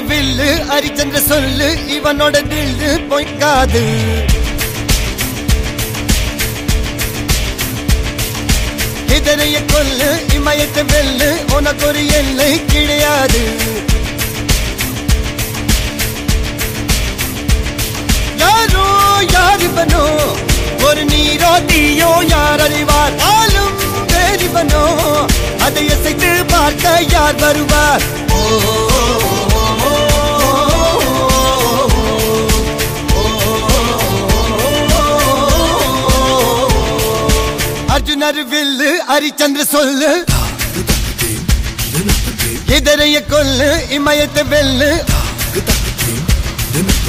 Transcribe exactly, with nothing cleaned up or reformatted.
வில்லு ஹரிச்சந்திர சொல்லு இவனோட தில்லு பொய்க்காது. இதனைய கொல்லு இமயத்தை வெல்லு உனக்கு ஒரு எல்லை கிடையாது. யாரோ யாரிவனோ ஒரு நீரோ தீயோ யார் அறிவார். ஆளும் வேறிவனோ அதை இசைத்து பார்க்க யார் வருவார். அர்ஜுனர் வில்லு ஹரிச்சந்திர சொல்லு இதனைய கொல்லு இமயத்தை வெல்லு.